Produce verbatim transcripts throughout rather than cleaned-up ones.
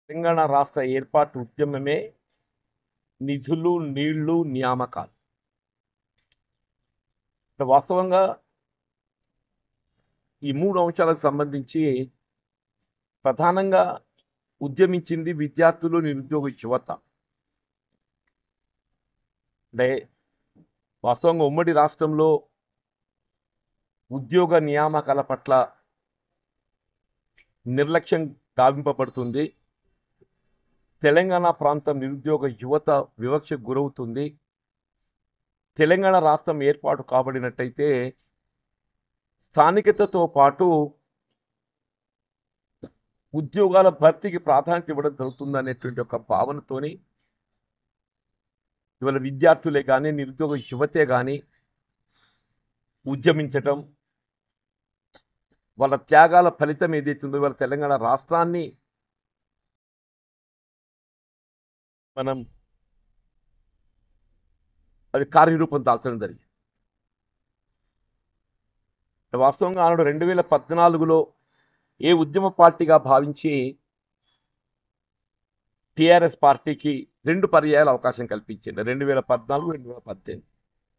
తెలంగాణ రాష్ట్ర ఏర్పాటు ఉద్యమమే నిధులు, నీళ్లు, నియామకాలు. వాస్తవంగా ఈ మూడు అంశాలకు సంబంధించి ప్రధానంగా ఉద్యమించింది విద్యార్థులు, నిరుద్యోగ యువత. అంటే వాస్తవంగా ఉమ్మడి రాష్ట్రంలో ఉద్యోగ నియామకాల పట్ల నిర్లక్ష్యం గావింపబడుతుంది. తెలంగాణ ప్రాంతం నిరుద్యోగ యువత వివక్షకు గురవుతుంది. తెలంగాణ రాష్ట్రం ఏర్పాటు కాబడినట్టయితే స్థానికతతో పాటు ఉద్యోగాల భర్తీకి ప్రాధాన్యత ఇవ్వడం జరుగుతుంది అనేటువంటి ఒక భావనతోని ఇవాళ విద్యార్థులే కానీ నిరుద్యోగ యువతే కానీ ఉద్యమించటం, వాళ్ళ త్యాగాల ఫలితం ఏదైతుందో ఇవాళ తెలంగాణ రాష్ట్రాన్ని మనం అది కార్యరూపం దాల్చడం జరిగింది. వాస్తవంగా ఆనాడు రెండు వేల పద్నాలుగులో ఏ ఉద్యమ పార్టీగా భావించి టిఆర్ఎస్ పార్టీకి రెండు పర్యాయాల అవకాశం కల్పించింది. రెండు వేల పద్నాలుగు రెండు వేల పద్దెనిమిది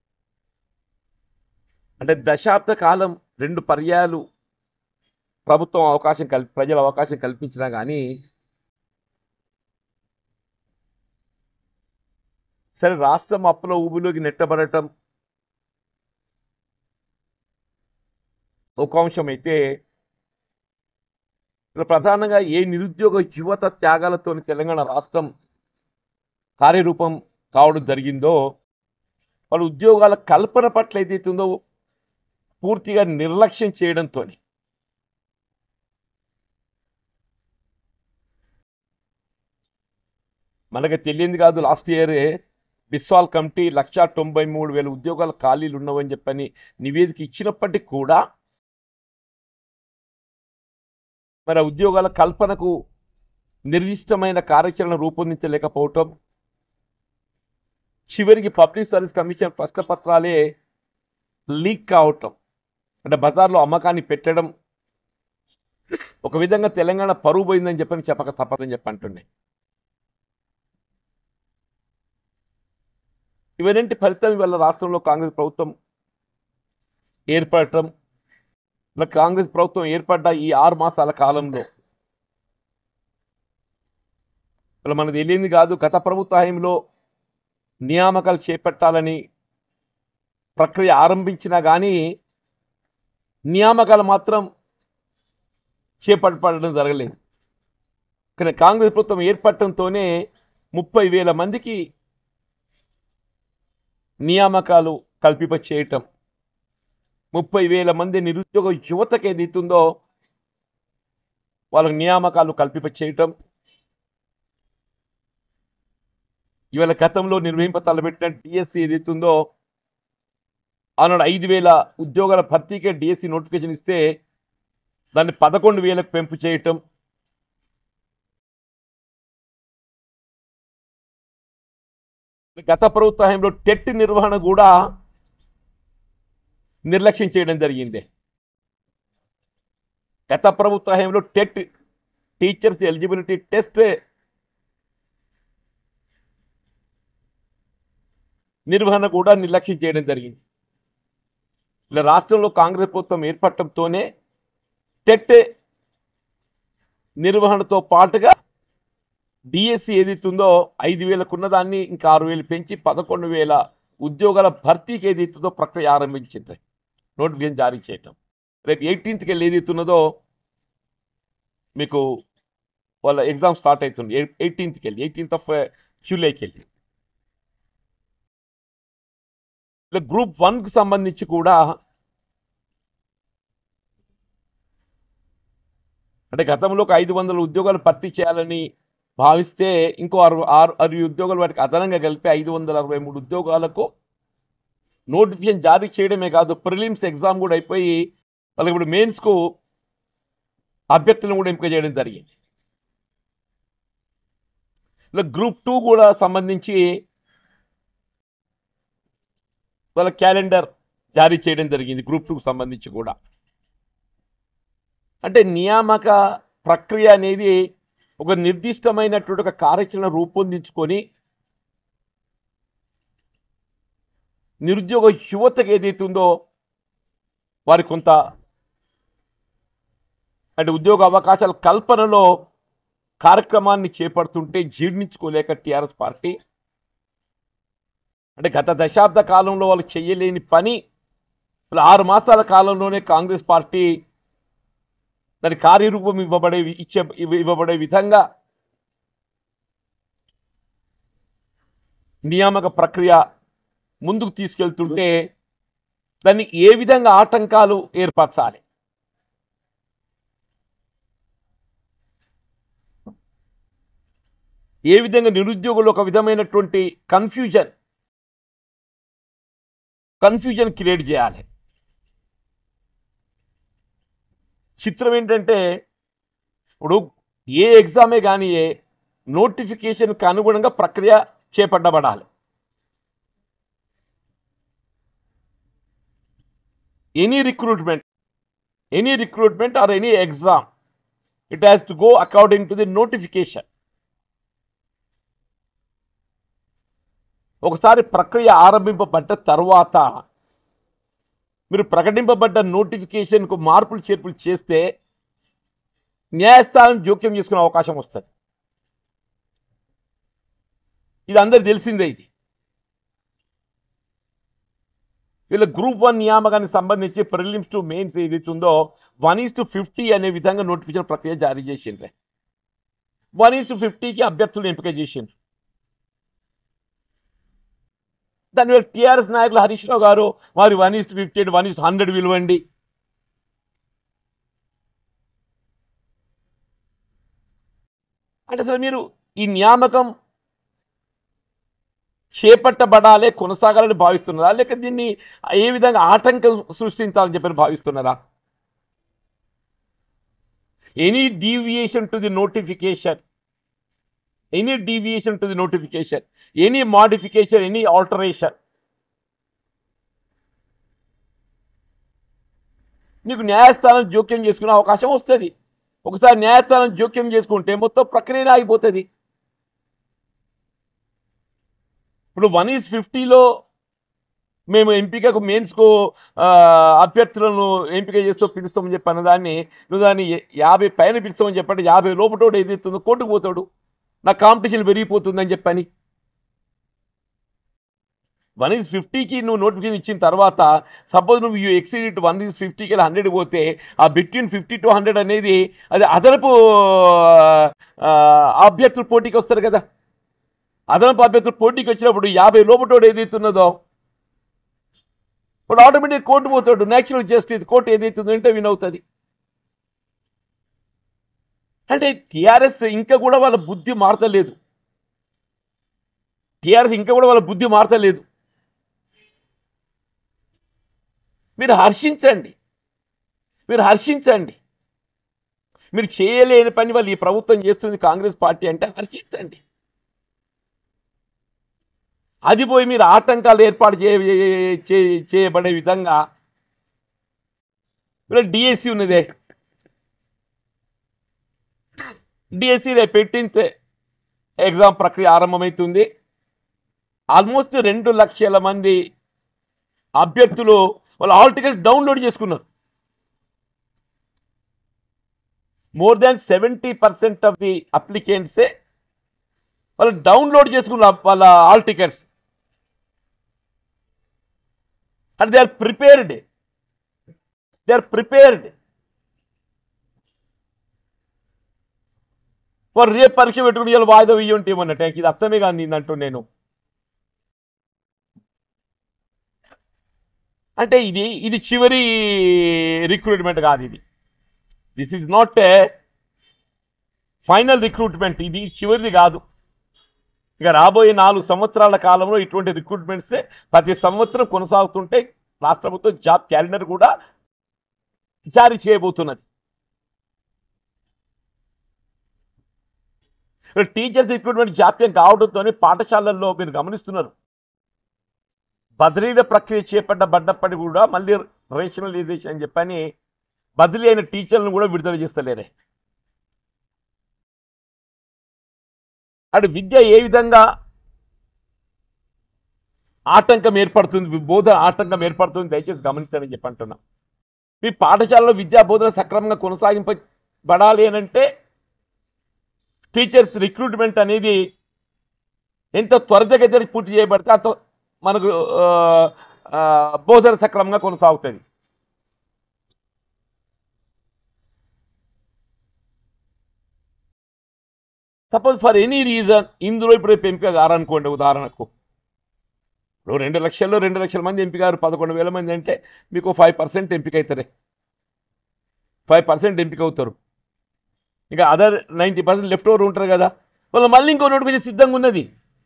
అంటే దశాబ్ద కాలం రెండు పర్యాయాలు ప్రభుత్వం అవకాశం కల్పి ప్రజల అవకాశం కల్పించినా కానీ సరే రాష్ట్రం అప్పుల ఊబిలోకి నెట్టబడటం ఒక అంశం అయితే ప్రధానంగా ఏ నిరుద్యోగ యువత త్యాగాలతో తెలంగాణ రాష్ట్రం కార్యరూపం కావడం జరిగిందో వాళ్ళ ఉద్యోగాల కల్పన పట్ల ఏదైతుందో పూర్తిగా నిర్లక్ష్యం చేయడంతో మనకి తెలియంది కాదు. లాస్ట్ ఇయరే బిస్వాల్ కమిటీ లక్ష తొంభై మూడు వేల ఉద్యోగాల ఖాళీలు ఉన్నవని చెప్పని నివేదిక ఇచ్చినప్పటికీ కూడా మరి ఉద్యోగాల కల్పనకు నిర్దిష్టమైన కార్యాచరణ రూపొందించలేకపోవటం, చివరికి పబ్లిక్ సర్వీస్ కమిషన్ ప్రశ్న పత్రాలే లీక్ కావటం, అంటే బజార్లో అమ్మకాన్ని పెట్టడం, ఒక విధంగా తెలంగాణ పరువు పోయిందని చెప్పని చెప్పక తప్పదని చెప్పి అంటున్నాయి. ఇవన్నింటి ఫలితం ఇవాళ రాష్ట్రంలో కాంగ్రెస్ ప్రభుత్వం ఏర్పడటం. కాంగ్రెస్ ప్రభుత్వం ఏర్పడ్డ ఈ ఆరు మాసాల కాలంలో ఇలా మనకు తెలియంది కాదు. గత ప్రభుత్వ హయాంలో నియామకాలు చేపట్టాలని ప్రక్రియ ఆరంభించినా కానీ నియామకాలు మాత్రం చేపట్టడం జరగలేదు. కానీ కాంగ్రెస్ ప్రభుత్వం ఏర్పడటంతోనే ముప్పై వేల మందికి నియామకాలు కల్పింప చేయటం, ముప్పై వేల మంది నిరుద్యోగ యువతకు ఏదైతుందో వాళ్ళకు నియామకాలు కల్పింప చేయటం, ఇవాళ గతంలో నిర్వహింప తలబెట్టిన డిఎస్సి ఏదైతుందో ఆనాడు ఐదు వేల ఉద్యోగాల భర్తీకే డిఎస్సి నోటిఫికేషన్ ఇస్తే దాన్ని పదకొండు వేలకు పెంపు చేయటం, గత ప్రభుత్వ హయాంలో టెట్ నిర్వహణ కూడా నిర్లక్ష్యం చేయడం జరిగింది. గత ప్రభుత్వ హయాంలో టెట్ టీచర్స్ ఎలిజిబిలిటీ టెస్ట్ నిర్వహణ కూడా నిర్లక్ష్యం చేయడం జరిగింది. ఇలా రాష్ట్రంలో కాంగ్రెస్ ప్రభుత్వం ఏర్పడటంతోనే టెట్ నిర్వహణతో పాటుగా డిఎస్సి ఏదైతుందో ఐదు వేలకున్న దాన్ని ఇంకా ఆరు వేలు పెంచి పదకొండు వేల ఉద్యోగాల భర్తీకి ఏదైతుందో ప్రక్రియ ఆరంభించింది, నోటిఫికేషన్ జారీ చేయటం. రేపు ఎయిటీన్త్కి వెళ్ళి ఏదైతున్నదో మీకు వాళ్ళ ఎగ్జామ్ స్టార్ట్ అవుతుంది. ఎయిటీన్త్కి వెళ్ళి ఎయిటీన్త్ ఆఫ్ జూలైకి వెళ్ళి ఇలా గ్రూప్ వన్కి సంబంధించి కూడా అంటే గతంలో ఒక ఐదు వందల ఉద్యోగాలు భర్తీ చేయాలని భావిస్తే ఇంకో అరవై ఆరు అరవై ఉద్యోగాలు వాటికి అదనంగా కలిపి ఐదు వందల అరవై మూడు ఉద్యోగాలకు నోటిఫికేషన్ జారీ చేయడమే కాదు, ప్రిలిమ్స్ ఎగ్జామ్ కూడా అయిపోయి వాళ్ళకి ఇప్పుడు మెయిన్స్కు అభ్యర్థులను కూడా ఎంపిక చేయడం జరిగింది. ఇలా గ్రూప్ టూ కూడా సంబంధించి వాళ్ళ క్యాలెండర్ జారీ చేయడం జరిగింది. గ్రూప్ టూకు సంబంధించి కూడా అంటే నియామక ప్రక్రియ అనేది ఒక నిర్దిష్టమైనటువంటి ఒక కార్యాచరణ రూపొందించుకొని నిరుద్యోగ యువతకు ఏదైతుందో వారి కొంత అంటే ఉద్యోగ అవకాశాల కల్పనలో కార్యక్రమాన్ని చేపడుతుంటే జీర్ణించుకోలేక టీఆర్ఎస్ పార్టీ అంటే గత దశాబ్ద కాలంలో వాళ్ళు చేయలేని పని ఆరు మాసాల కాలంలోనే కాంగ్రెస్ పార్టీ దాని కార్యరూపం ఇవ్వబడే ఇచ్చే ఇవ్వబడే విధంగా నియామక ప్రక్రియ ముందుకు తీసుకెళ్తుంటే దాన్ని ఏ విధంగా ఆటంకాలు ఏర్పరచాలి, ఏ విధంగా నిరుద్యోగులు ఒక విధమైనటువంటి కన్ఫ్యూజన్ కన్ఫ్యూజన్ క్రియేట్ చేయాలి. చిత్రం ఏంటంటే ఇప్పుడు ఏ ఎగ్జామే కానీ ఏ నోటిఫికేషన్కి అనుగుణంగా ప్రక్రియ చేపట్టబడాలి. Any recruitment any recruitment or any exam it has to go according to the notification. ఒకసారి ప్రక్రియ ఆరంభింపబడ్డ తర్వాత మీరు ప్రకటింపబడ్డ నోటిఫికేషన్కు మార్పులు చేర్పులు చేస్తే న్యాయస్థానం జోక్యం చేసుకునే అవకాశం వస్తుంది. ఇది అందరికి తెలిసిందే. ఇది వీళ్ళ గ్రూప్ వన్ నియామకానికి సంబంధించి ప్రిలిమ్స్ టు మెయిన్స్ ఏదైతుందో వన్ ఈస్ టు ఫిఫ్టీ అనే విధంగా నోటిఫికేషన్ ప్రక్రియ జారీ చేసిండ్రే. వన్ ఈస్ టు ఫిఫ్టీకి అభ్యర్థులు ఎంపిక చేసిండ్రు. దానివల్ల టీఆర్ఎస్ నాయకులు హరీష్ రావు గారు వారి one is to fifty one is to hundred విలువండి, అంటే అసలు మీరు ఈ నియామకం చేపట్టబడాలే కొనసాగాలని భావిస్తున్నారా, లేక దీన్ని ఏ విధంగా ఆటంకం సృష్టించాలని చెప్పని భావిస్తున్నారా? Any deviation to the notification any deviation to the notification, any modification, any alteration, నీకు న్యాయస్థానం జోక్యం చేసుకునే అవకాశం వస్తుంది. ఒకసారి న్యాయస్థానం జోక్యం చేసుకుంటే మొత్తం ప్రక్రియ ఆగిపోతుంది. ఇప్పుడు వన్ ఈజ్ ఫిఫ్టీలో మేము ఎంపికకు మెయిన్స్కు అభ్యర్థులను ఎంపిక చేస్తూ పిలుస్తామని చెప్పి అన్నదాన్ని నువ్వు దాన్ని యాభై పైన పిలుస్తామని చెప్పండి, యాభై లోపటోడు ఏదైతుందో కోర్టుకు పోతాడు, నా కాంపిటీషన్ పెరిగిపోతుందని చెప్పని. వన్ ఈజ్ ఫిఫ్టీకి నువ్వు నోటిఫికేషన్ ఇచ్చిన తర్వాత సపోజ్ నువ్వు యూ ఎక్సీడ్ వన్ ఈజ్ ఫిఫ్టీకి వెళ్ళి హండ్రెడ్ పోతే ఆ బిట్వీన్ ఫిఫ్టీ టు హండ్రెడ్ అనేది అది అదనపు అభ్యర్థులు పోటీకి వస్తారు కదా. అదనపు అభ్యర్థులు పోటీకి వచ్చినప్పుడు యాభై లోపటోడు ఏదైతున్నదో ఇప్పుడు ఆటోమేటిక్ కోర్టు పోతాడు. న్యాచురల్ జస్టిస్ కోర్టు ఏదైతుందో అంటే విన్ అవుతుంది. అంటే టీఆర్ఎస్ ఇంకా కూడా వాళ్ళ బుద్ధి మారతలేదు. టీఆర్ఎస్ ఇంకా కూడా వాళ్ళ బుద్ధి మారతలేదు. మీరు హర్షించండి, మీరు హర్షించండి. మీరు చేయలేని పని వాళ్ళు ఈ ప్రభుత్వం చేస్తుంది కాంగ్రెస్ పార్టీ అంటే హర్షించండి. అది పోయి మీరు ఆటంకాలు ఏర్పాటు చేయబడే విధంగా వీళ్ళ డిఎస్సి ఉన్నదే. డిఎస్సి రేపు ఎయిటీన్త్ ఎగ్జామ్ ప్రక్రియ ఆరంభమవుతుంది. ఆల్మోస్ట్ రెండు లక్షల మంది అభ్యర్థులు వాళ్ళు హాల్ టికెట్స్ డౌన్లోడ్ చేసుకున్నారు. More than seventy percent of the అప్లికెంట్సే వాళ్ళు డౌన్లోడ్ చేసుకున్నారు వాళ్ళ hall tickets. And they are prepared they are prepared వారు రేపు పరీక్ష పెట్టుకుని ఇలా వాయిదా వెయ్యి ఉంటే ఏమన్నట్టు ఇది అర్థమే కానీ అంటూ నేను అంటే ఇది ఇది చివరి రిక్రూట్మెంట్ కాదు. ఇది this is not a final recruitment, ఇది చివరిది కాదు. ఇక రాబోయే నాలుగు సంవత్సరాల కాలంలో ఇటువంటి రిక్రూట్మెంట్సే ప్రతి సంవత్సరం కొనసాగుతుంటే రాష్ట్ర ప్రభుత్వం జాబ్ క్యాలెండర్ కూడా జారీ చేయబోతున్నది. టీచర్స్ రిక్రూట్మెంట్ జాప్యం కావడంతో పాఠశాలల్లో మీరు గమనిస్తున్నారు బదిలీల ప్రక్రియ చేపట్టబడ్డప్పటికీ కూడా మళ్ళీ రేషనలైజేషన్ అని చెప్పని బదిలీ అయిన టీచర్లను కూడా విడుదల చేస్తలేరే. అటు విద్య ఏ విధంగా ఆటంకం ఏర్పడుతుంది, బోధన ఆటంకం ఏర్పడుతుంది, దయచేసి గమనించండి చెప్పి అంటున్నా. మీ పాఠశాలలో విద్యా బోధన సక్రమంగా కొనసాగింపబడాలి అని అంటే టీచర్స్ రిక్రూట్మెంట్ అనేది ఎంత త్వరితగతిన పూర్తి చేయబడితే అంత మనకు బోధన సక్రమంగా కొనసాగుతుంది. సపోజ్ ఫర్ ఎనీ రీజన్ ఇందులో ఇప్పుడు ఎంపిక గారనుకోండి, ఉదాహరణకు ఇప్పుడు రెండు లక్షల్లో రెండు లక్షల మంది ఎంపికారు, పదకొండు వేల మంది అంటే మీకు ఫైవ్ పర్సెంట్ ఎంపిక అవుతారే, ఫైవ్ పర్సెంట్ ఎంపిక అవుతారు. ఇంకా other ninety percent left over ఉంటారు కదా, వాళ్ళు మళ్ళీ ఇంకో నోటిఫికేషన్ సిద్ధంగా ఉన్నది.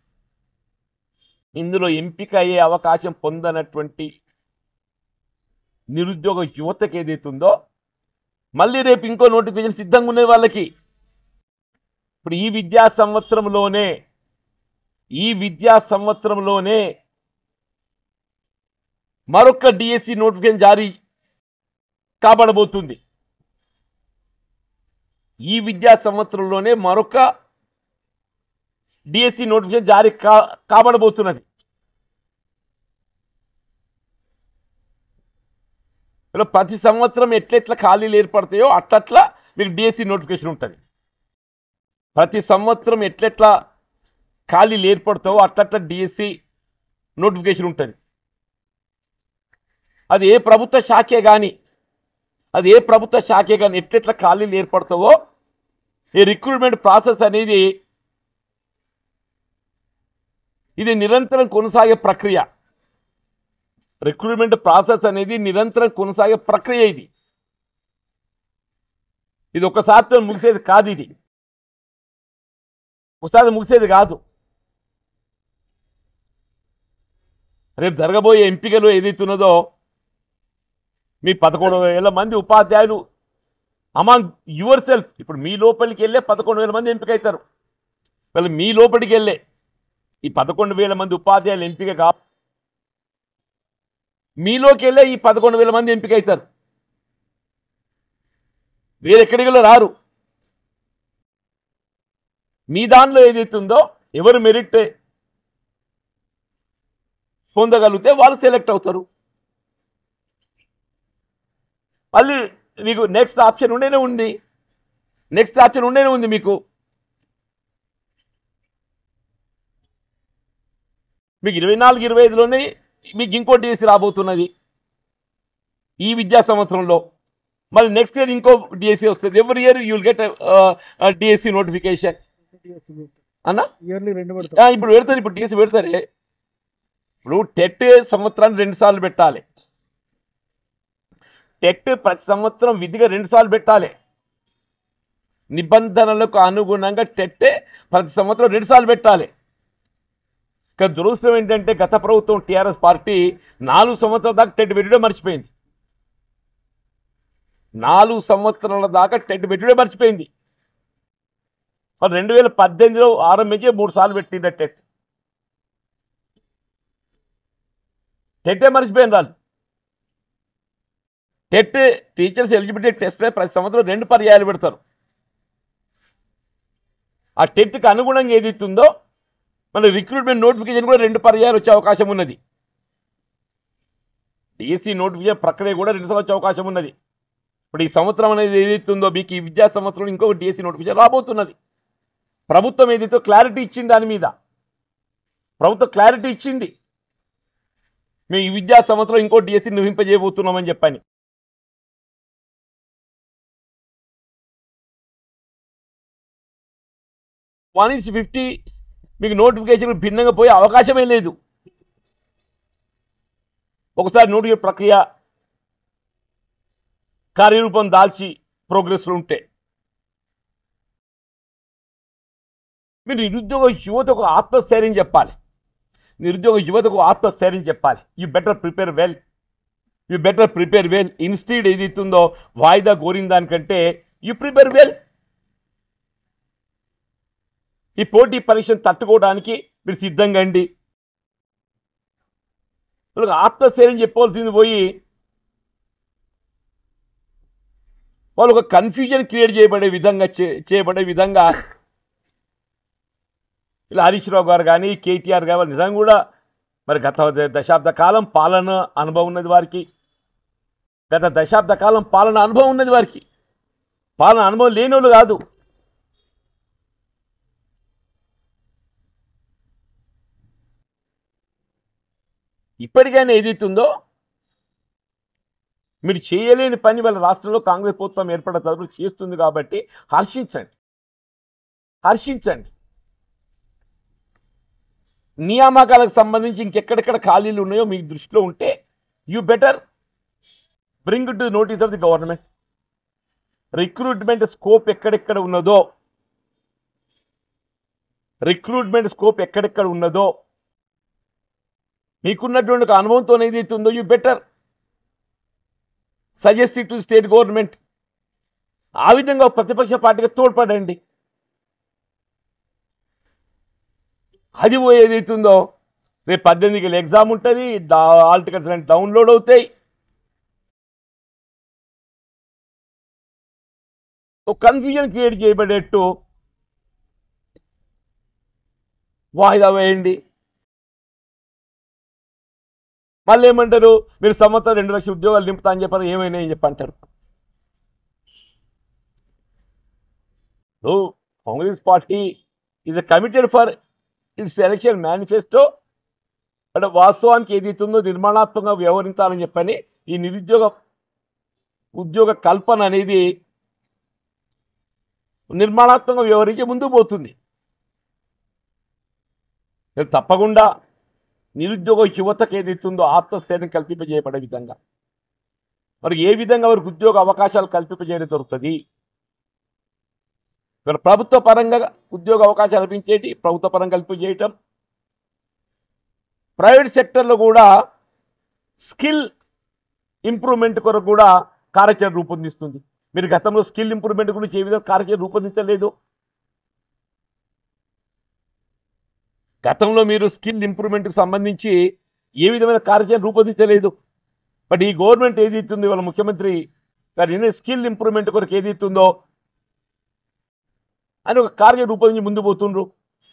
ఇందులో ఎంపిక అయ్యే అవకాశం పొందనటువంటి నిరుద్యోగ యువతకి ఏదైతుందో మళ్ళీ రేపు ఇంకో నోటిఫికేషన్ సిద్ధంగా ఉన్నది వాళ్ళకి. ఇప్పుడు ఈ విద్యా సంవత్సరంలోనే ఈ విద్యా సంవత్సరంలోనే మరొక డిఎస్సి నోటిఫికేషన్ జారీ కాబడబోతుంది. ఈ విద్యా సంవత్సరంలోనే మరొక డిఎస్సి నోటిఫికేషన్ జారీ కా కాబడబోతున్నది. ప్రతి సంవత్సరం ఎట్లెట్లా ఖాళీలు ఏర్పడతాయో అట్లట్లా మీకు డిఎస్సి నోటిఫికేషన్ ఉంటుంది. ప్రతి సంవత్సరం ఎట్లెట్లా ఖాళీలు ఏర్పడతావో అట్లట్లా డిఎస్సి నోటిఫికేషన్ ఉంటుంది. అది ఏ ప్రభుత్వ శాఖే కానీ అది ఏ ప్రభుత్వ శాఖే కానీ ఎట్లెట్లా ఖాళీలు ఏర్పడతావో ఈ రిక్రూట్మెంట్ ప్రాసెస్ అనేది ఇది నిరంతరం కొనసాగే ప్రక్రియ. రిక్రూట్మెంట్ ప్రాసెస్ అనేది నిరంతరం కొనసాగే ప్రక్రియ. ఇది ఇది ఒకసారితో ముగిసేది కాదు, ఇది ఒకసారి ముగిసేది కాదు. రేపు జరగబోయే ఎంపికలు ఏదైతున్నదో మీ పదకొండు వేల మంది ఉపాధ్యాయులు అమాంగ్ యువర్ సెల్ఫ్, ఇప్పుడు మీ లోపలికి వెళ్ళే పదకొండు వేల మంది ఎంపిక అవుతారు. వాళ్ళు మీ లోపలికి వెళ్ళే ఈ పదకొండు వేల మంది ఉపాధ్యాయులు ఎంపిక కా మీలోకి వెళ్ళే ఈ పదకొండు వేల మంది ఎంపిక అవుతారు. వేరెక్కడికి రారు. మీ దానిలో ఏదైతుందో ఎవరు మెరిట్ పొందగలిగితే వాళ్ళు సెలెక్ట్ అవుతారు. మళ్ళీ మీకు నెక్స్ట్ ఆప్షన్ ఉండేనే ఉంది నెక్స్ట్ ఆప్షన్ ఉండేనే ఉంది మీకు మీకు ఇరవై నాలుగు ఇరవై ఐదులోనే మీకు ఇంకో డిఎస్సి రాబోతున్నది ఈ విద్యా సంవత్సరంలో. మళ్ళీ నెక్స్ట్ ఇయర్ ఇంకో డిఎస్సి వస్తుంది. Every year you will get DSC notification అన్నా. ఇప్పుడు పెడతారు, ఇప్పుడు డిఎస్సి పెడతారే. ఇప్పుడు టెట్ సంవత్సరానికి రెండు సార్లు పెట్టాలి. టెట్ ప్రతి సంవత్సరం విధిగా రెండు సార్లు పెట్టాలి. నిబంధనలకు అనుగుణంగా టెట్ ప్రతి సంవత్సరం రెండు సార్లు పెట్టాలి. కానీ దురదృష్టం ఏంటంటే గత ప్రభుత్వం టీఆర్ఎస్ పార్టీ నాలుగు సంవత్సరాల దాకా టెట్ పెట్టుడే మర్చిపోయింది. నాలుగు సంవత్సరాల దాకా టెట్ పెట్టుడే మర్చిపోయింది. మరి రెండు వేల పద్దెనిమిదిలో ఆరంభించి మూడు సార్లు పెట్టిండ టెట్ టెట్టే మర్చిపోయింది వాళ్ళు. టెట్ టీచర్స్ ఎలిజిబిలిటీ టెస్ట్ ప్రతి సంవత్సరం రెండు పర్యాయాలు పెడతారు. ఆ టెట్కి అనుగుణంగా ఏది ఇస్తుందో మన రిక్రూట్మెంట్ నోటిఫికేషన్ కూడా రెండు పర్యాయాలు వచ్చే అవకాశం ఉన్నది. డిఎస్సి నోటిఫికేషన్ ప్రక్రియ కూడా రెండు సార్లు వచ్చే అవకాశం ఉన్నది. ఇప్పుడు ఈ సంవత్సరం అనేది ఏదైతుందో మీకు ఈ విద్యా సంవత్సరంలో ఇంకొక డిఎస్సి నోటిఫికేషన్ రాబోతున్నది. ప్రభుత్వం ఏదైతే క్లారిటీ ఇచ్చింది, దాని మీద ప్రభుత్వం క్లారిటీ ఇచ్చింది, మేము ఈ విద్యా సంవత్సరం ఇంకో డిఎస్సి నిర్వహింపజేయబోతున్నామని చెప్పని. వన్ ఇస్ ఫిఫ్టీ మీకు నోటిఫికేషన్ భిన్నంగా పోయే అవకాశమే లేదు. ఒకసారి నోటిఫికేషన్ ప్రక్రియ కార్యరూపం దాల్చి ప్రోగ్రెస్లో ఉంటే మీరు నిరుద్యోగ యువతకు ఆత్మస్థైర్యం చెప్పాలి. నిరుద్యోగ యువతకు ఆత్మస్థైర్యం చెప్పాలి. You better prepare well you better prepare well instead ఏదైతుందో వాయిదా కోరిన దానికంటే యూ ప్రిపేర్ వెల్. ఈ పోటీ పరీక్షను తట్టుకోవడానికి మీరు సిద్ధంగా అండి. వాళ్ళకి ఆత్మస్థైర్యం చెప్పవలసింది పోయి వాళ్ళు ఒక కన్ఫ్యూజన్ క్రియేట్ చేయబడే విధంగా చేయబడే విధంగా ఇలా హరీష్ రావు గారు కానీ కేటీఆర్ గారు నిజంగా కూడా మరి గత దశాబ్ద కాలం పాలన అనుభవం ఉన్నది వారికి, గత దశాబ్ద కాలం పాలన అనుభవం ఉన్నది వారికి, పాలన అనుభవం లేని వాళ్ళు కాదు. ఇప్పటికైనా ఏదైతుందో మీరు చేయలేని పని వాళ్ళ రాష్ట్రంలో కాంగ్రెస్ ప్రభుత్వం ఏర్పడిన తరపున చేస్తుంది కాబట్టి హర్షించండి, హర్షించండి. నియామకాలకు సంబంధించి ఇంకెక్కడెక్కడ ఖాళీలు ఉన్నాయో మీకు దృష్టిలో ఉంటే you better bring to notice of the government. Recruitment scope ఎక్కడెక్కడ ఉన్నదో రిక్రూట్మెంట్ స్కోప్ ఎక్కడెక్కడ ఉన్నదో మీకున్నటువంటి ఒక అనుభవంతో ఏదైతే ఉందో you better suggest to state government. ఆ విధంగా ప్రతిపక్ష పార్టీగా తోడ్పడండి. అది ఏదైతుందో రేపు పద్దెనిమిదికి వెళ్ళి ఎగ్జామ్ ఉంటుంది, హాల్ టికెట్స్ అన్ని డౌన్లోడ్ అవుతాయి. ఒక కన్ఫ్యూజన్ క్రియేట్ చేయబడేట్టు వాయిదా వేయండి. మళ్ళీ ఏమంటారు, మీరు సంవత్సరం రెండు లక్షల ఉద్యోగాలు నింపుతా అని చెప్పారు, ఏమైనా అని చెప్పి అంటారు. Congress party is committed for its election manifesto. అంటే వాస్తవానికి ఏదైతుందో నిర్మాణాత్మకంగా వ్యవహరించాలని చెప్పని ఈ నిరుద్యోగ ఉద్యోగ కల్పన అనేది నిర్మాణాత్మకంగా వ్యవహరించి ముందుకు పోతుంది. తప్పకుండా నిరుద్యోగ యువతకు ఏదైతుందో ఆత్మస్థైర్యం కల్పింపజేయబడే విధంగా మరి ఏ విధంగా వారికి ఉద్యోగ అవకాశాలు కల్పింపజేయడం దొరుకుతుంది. ఇక్కడ ప్రభుత్వ పరంగా ఉద్యోగ అవకాశాలు లభించేటి ప్రభుత్వ పరంగా కల్పించేయటం, ప్రైవేట్ సెక్టర్లో కూడా స్కిల్ ఇంప్రూవ్మెంట్ కొరకు కూడా కార్యాచరణ రూపొందిస్తుంది. మీరు గతంలో స్కిల్ ఇంప్రూవ్మెంట్ గురించి ఏ విధంగా కార్యాచరణ రూపొందించలేదు. గతంలో మీరు స్కిల్ ఇంప్రూవ్మెంట్కి సంబంధించి ఏ విధమైన కార్యాచరణ రూపొందించలేదు. బట్ ఈ గవర్నమెంట్ ఏదైతుంది వాళ్ళ ముఖ్యమంత్రి గారు స్కిల్ ఇంప్రూవ్మెంట్ కొరకు ఏదైతుందో అని ఒక కార్య రూపొందించి ముందు పోతుండ్రు.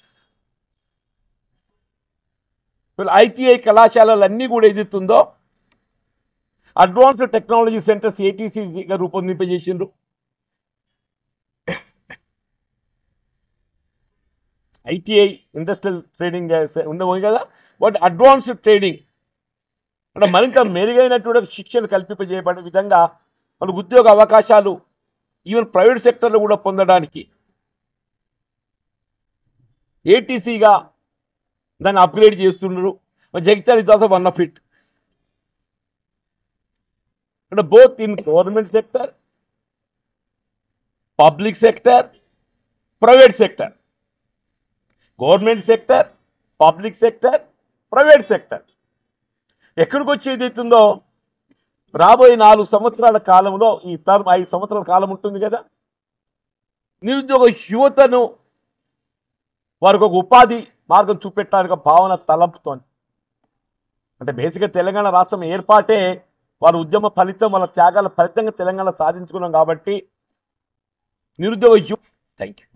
ఐటీఐ కళాశాలలన్నీ కూడా ఏదైతుందో అడ్వాన్స్డ్ టెక్నాలజీ సెంటర్స్ ఏటీసీగా రూపొందింపజేసిండ్రు. ఐటీఐ ఇండస్ట్రియల్ ట్రైనింగ్ ఉండవు కదా, బట్ అడ్వాన్స్డ్ ట్రైనింగ్ అంటే మరింత మెరుగైనటువంటి శిక్షణ కల్పింపజేయబడే విధంగా మనకు ఉద్యోగ అవకాశాలు ఈవెన్ ప్రైవేట్ సెక్టర్లో కూడా పొందడానికి ఏటీసీగా దాన్ని అప్గ్రేడ్ చేస్తున్నారు. Jagtial is also one of it. అంటే both in government sector, public sector, private sector, government sector, public sector, private sector ఎక్కడికి వచ్చి ఏదైతుందో రాబోయే నాలుగు సంవత్సరాల కాలంలో ఈ టర్మ్ ఐదు సంవత్సరాల కాలం ఉంటుంది కదా, నిరుద్యోగ యువతను వారికి ఒక ఉపాధి మార్గం చూపెట్టడానికి భావన తలంపుతోంది. అంటే బేసిక్గా తెలంగాణ రాష్ట్రం ఏర్పాటే వారి ఉద్యమ ఫలితం, వాళ్ళ త్యాగాల ఫలితంగా తెలంగాణ సాధించుకున్నాం కాబట్టి నిరుద్యోగ యువ థ్యాంక్ యూ